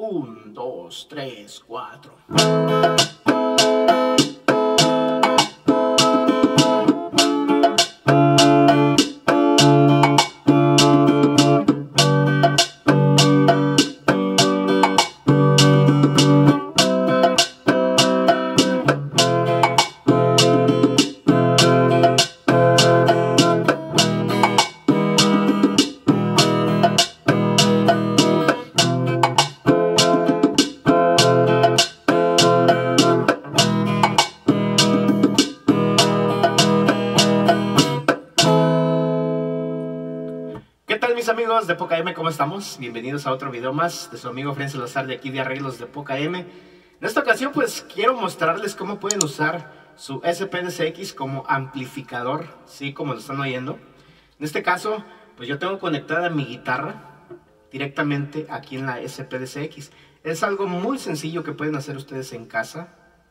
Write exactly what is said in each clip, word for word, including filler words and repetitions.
Un, dos, tres, cuatro. ¿Qué tal, mis amigos de Poca M? ¿Cómo estamos? Bienvenidos a otro video más de su amigo Fren Salazar de aquí de Arreglos de Poca M. En esta ocasión pues quiero mostrarles cómo pueden usar su S P D C X como amplificador, ¿sí? Como lo están oyendo. En este caso pues yo tengo conectada mi guitarra directamente aquí en la S P D C X. Es algo muy sencillo que pueden hacer ustedes en casa.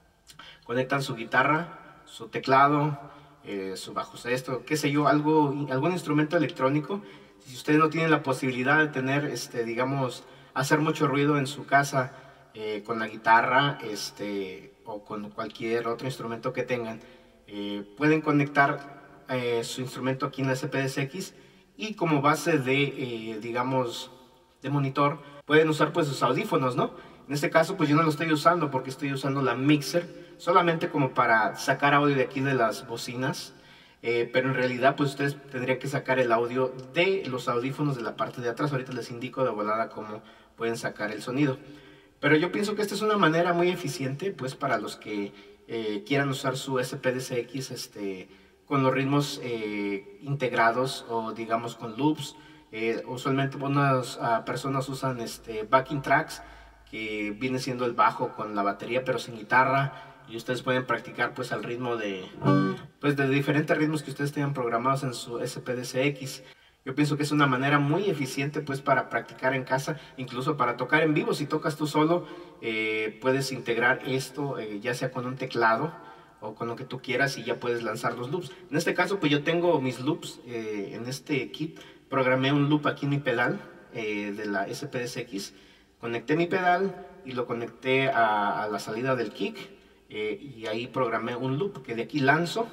Conectan su guitarra, su teclado, eh, su bajo sexto, qué sé yo, algo, algún instrumento electrónico. Si ustedes no tienen la posibilidad de tener, este, digamos, hacer mucho ruido en su casa eh, con la guitarra este, o con cualquier otro instrumento que tengan, eh, pueden conectar eh, su instrumento aquí en la S P D C X y como base de, eh, digamos, de monitor, pueden usar pues sus audífonos, ¿no? En este caso pues yo no lo estoy usando porque estoy usando la mixer solamente como para sacar audio de aquí de las bocinas. Eh, pero en realidad pues ustedes tendrían que sacar el audio de los audífonos de la parte de atrás. Ahorita les indico de volada cómo pueden sacar el sonido, pero yo pienso que esta es una manera muy eficiente pues para los que eh, quieran usar su S P D C X este, con los ritmos eh, integrados o digamos con loops. Eh, usualmente unas uh, personas usan este, backing tracks, que viene siendo el bajo con la batería pero sin guitarra, y ustedes pueden practicar pues al ritmo de, pues, de diferentes ritmos que ustedes tengan programados en su S P D C X. Yo pienso que es una manera muy eficiente pues para practicar en casa, incluso para tocar en vivo. Si tocas tú solo, eh, puedes integrar esto eh, ya sea con un teclado o con lo que tú quieras y ya puedes lanzar los loops. En este caso pues yo tengo mis loops eh, en este kit. Programé un loop aquí en mi pedal eh, de la S P D C X. Conecté mi pedal y lo conecté a, a la salida del kick. Eh, y ahí programé un loop que de aquí lanzo,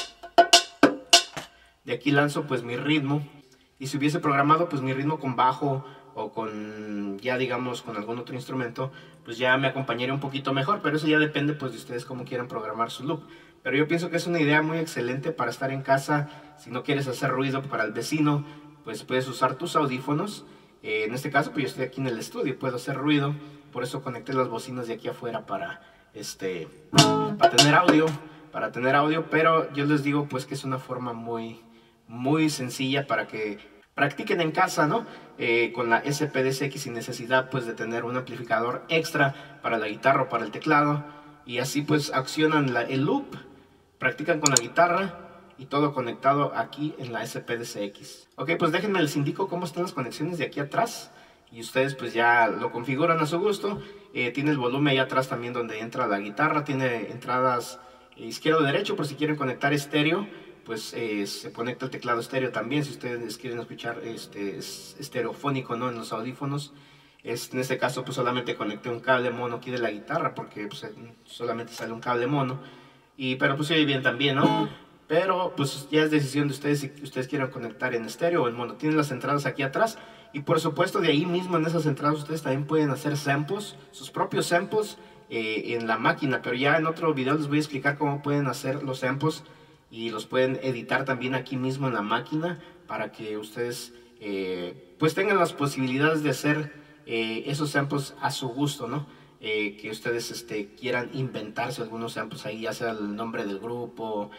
de aquí lanzo pues mi ritmo, y si hubiese programado pues mi ritmo con bajo o con ya digamos con algún otro instrumento, pues ya me acompañaría un poquito mejor, pero eso ya depende pues de ustedes cómo quieran programar su loop. Pero yo pienso que es una idea muy excelente para estar en casa. Si no quieres hacer ruido para el vecino, pues puedes usar tus audífonos. Eh, en este caso pues yo estoy aquí en el estudio y puedo hacer ruido, por eso conecté las bocinas de aquí afuera para Este, para tener audio, para tener audio, pero yo les digo pues que es una forma muy, muy sencilla para que practiquen en casa, ¿no? Eh, con la S P D C X sin necesidad pues de tener un amplificador extra para la guitarra o para el teclado, y así pues accionan la, el loop, practican con la guitarra y todo conectado aquí en la S P D C X. Ok, pues déjenme les indico cómo están las conexiones de aquí atrás. Y ustedes pues ya lo configuran a su gusto. Eh, tiene el volumen ahí atrás también donde entra la guitarra. Tiene entradas eh, izquierdo derecho por si quieren conectar estéreo. Pues eh, se conecta el teclado estéreo también si ustedes quieren escuchar este, estereofónico, ¿no? En los audífonos. Es, en este caso pues solamente conecté un cable mono aquí de la guitarra porque pues, solamente sale un cable mono. Y, pero pues se oye bien también, ¿no? Pero pues ya es decisión de ustedes si ustedes quieren conectar en estéreo o en mono. Tienen las entradas aquí atrás. Y por supuesto de ahí mismo en esas entradas ustedes también pueden hacer samples, sus propios samples eh, en la máquina. Pero ya en otro video les voy a explicar cómo pueden hacer los samples y los pueden editar también aquí mismo en la máquina para que ustedes eh, pues tengan las posibilidades de hacer eh, esos samples a su gusto, ¿no? Eh, que ustedes este, quieran inventarse algunos samples ahí, ya sea el nombre del grupo,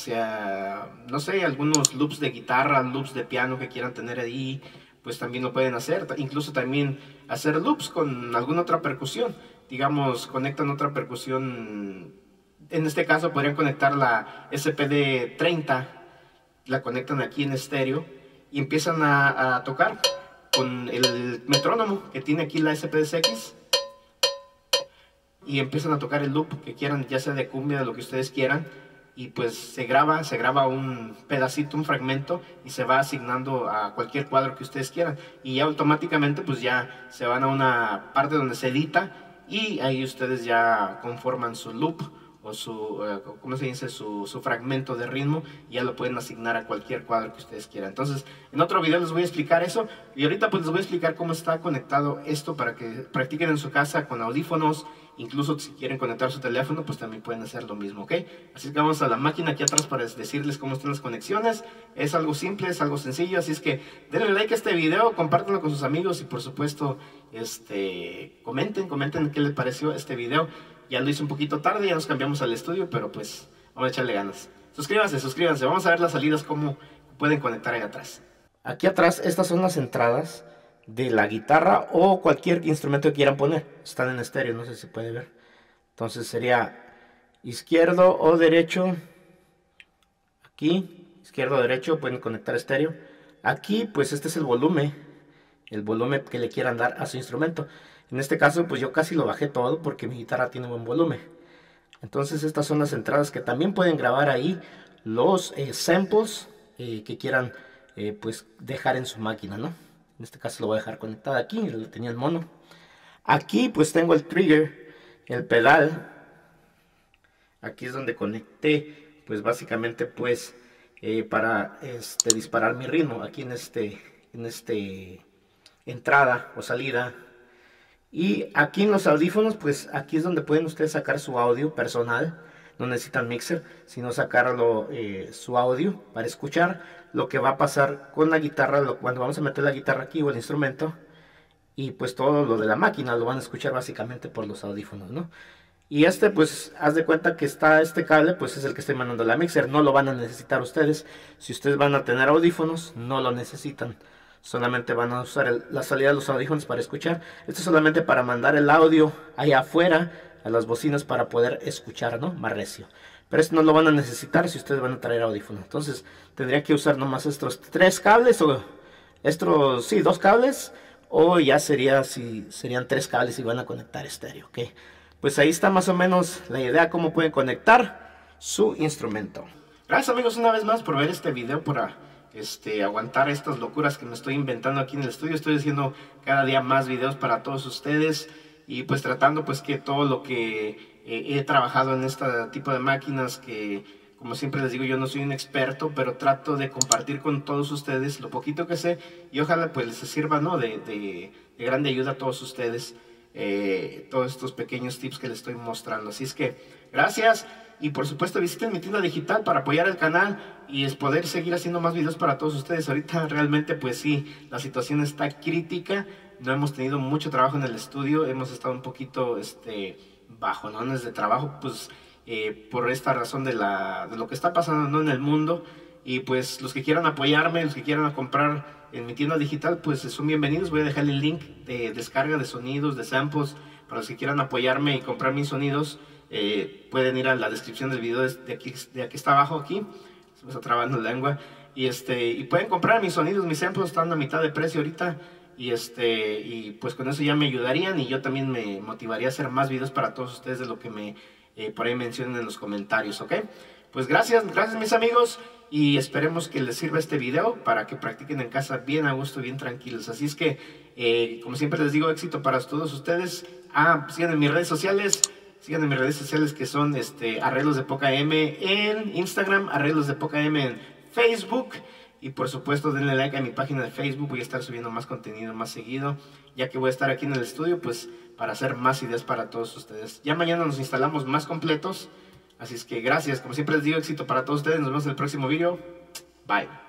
hacia, no sé, algunos loops de guitarra, loops de piano que quieran tener ahí, pues también lo pueden hacer. Incluso también hacer loops con alguna otra percusión. Digamos, conectan otra percusión. En este caso podrían conectar la S P D treinta, la conectan aquí en estéreo y empiezan a, a tocar con el metrónomo que tiene aquí la S P D C X. Y empiezan a tocar el loop que quieran, ya sea de cumbia, de lo que ustedes quieran. y pues se graba, se graba un pedacito, un fragmento y se va asignando a cualquier cuadro que ustedes quieran y ya automáticamente pues ya se van a una parte donde se edita y ahí ustedes ya conforman su loop o su, uh, ¿cómo se dice? Su, su fragmento de ritmo y ya lo pueden asignar a cualquier cuadro que ustedes quieran. Entonces, en otro video les voy a explicar eso y ahorita pues les voy a explicar cómo está conectado esto para que practiquen en su casa con audífonos. Incluso si quieren conectar su teléfono, pues también pueden hacer lo mismo, ¿ok? Así que vamos a la máquina aquí atrás para decirles cómo están las conexiones. Es algo simple, es algo sencillo, así es que denle like a este video, compártanlo con sus amigos y por supuesto, este, comenten, comenten qué les pareció este video. Ya lo hice un poquito tarde, ya nos cambiamos al estudio, pero pues vamos a echarle ganas. Suscríbanse, suscríbanse, vamos a ver las salidas, cómo pueden conectar ahí atrás. Aquí atrás, estas son las entradas de la guitarra o cualquier instrumento que quieran poner. Están en estéreo, no sé si se puede ver. Entonces sería izquierdo o derecho. Aquí, izquierdo o derecho, pueden conectar estéreo. Aquí, pues este es el volumen, el volumen que le quieran dar a su instrumento. En este caso, pues yo casi lo bajé todo porque mi guitarra tiene buen volumen. Entonces estas son las entradas que también pueden grabar ahí los eh, samples eh, que quieran eh, pues dejar en su máquina, ¿no? En este caso lo voy a dejar conectado aquí, lo tenía el mono. Aquí pues tengo el trigger, el pedal. Aquí es donde conecté, pues básicamente pues eh, para este, disparar mi ritmo. Aquí en este, en este entrada o salida. Y aquí en los audífonos, pues aquí es donde pueden ustedes sacar su audio personal. No necesitan mixer, sino sacarlo eh, su audio para escuchar lo que va a pasar con la guitarra, lo, cuando vamos a meter la guitarra aquí o el instrumento. Y pues todo lo de la máquina lo van a escuchar básicamente por los audífonos, ¿no? Y este, pues, haz de cuenta que está este cable, pues es el que estoy mandando a la mixer. No lo van a necesitar ustedes. Si ustedes van a tener audífonos, no lo necesitan. Solamente van a usar el, la salida de los audífonos para escuchar. Esto es solamente para mandar el audio allá afuera a las bocinas para poder escuchar, ¿no? Más recio. Pero esto no lo van a necesitar si ustedes van a traer audífonos. Entonces tendrían que usar nomás estos tres cables o estos, sí, dos cables. O ya sería, si serían tres cables y van a conectar estéreo, ¿ok? Pues ahí está más o menos la idea cómo pueden conectar su instrumento. Gracias amigos una vez más por ver este video, por a, este, aguantar estas locuras que me estoy inventando aquí en el estudio. Estoy haciendo cada día más videos para todos ustedes y pues tratando pues que todo lo que eh, he trabajado en este tipo de máquinas, que como siempre les digo yo no soy un experto, pero trato de compartir con todos ustedes lo poquito que sé y ojalá pues les sirva, ¿no? de, de, de grande ayuda a todos ustedes. Eh, todos estos pequeños tips que les estoy mostrando. Así es que gracias y por supuesto visiten mi tienda digital para apoyar el canal y es poder seguir haciendo más videos para todos ustedes. Ahorita realmente pues sí, la situación está crítica, no hemos tenido mucho trabajo en el estudio, hemos estado un poquito este, bajonones de trabajo pues eh, por esta razón de, la, de lo que está pasando, ¿no? en el mundo. Y pues los que quieran apoyarme, los que quieran comprar en mi tienda digital, pues son bienvenidos. Voy a dejar el link de descarga de sonidos, de samples, para los que quieran apoyarme y comprar mis sonidos. Eh, pueden ir a la descripción del video de aquí, de aquí está abajo, aquí. Se me está trabando la lengua. Y, este, y pueden comprar mis sonidos, mis samples están a mitad de precio ahorita. Y, este, y pues con eso ya me ayudarían y yo también me motivaría a hacer más videos para todos ustedes de lo que me eh, por ahí mencionen en los comentarios, ¿ok? Pues gracias, gracias mis amigos. Y esperemos que les sirva este video para que practiquen en casa bien a gusto, bien tranquilos. Así es que, eh, como siempre les digo, éxito para todos ustedes. Ah, sigan en mis redes sociales. Sigan en mis redes sociales que son este, Arreglos de Poca M en Instagram, Arreglos de Poca M en Facebook. Y por supuesto denle like a mi página de Facebook. Voy a estar subiendo más contenido más seguido. Ya que voy a estar aquí en el estudio, pues para hacer más ideas para todos ustedes. Ya mañana nos instalamos más completos. Así es que gracias, como siempre les digo, éxito para todos ustedes. Nos vemos en el próximo video. Bye.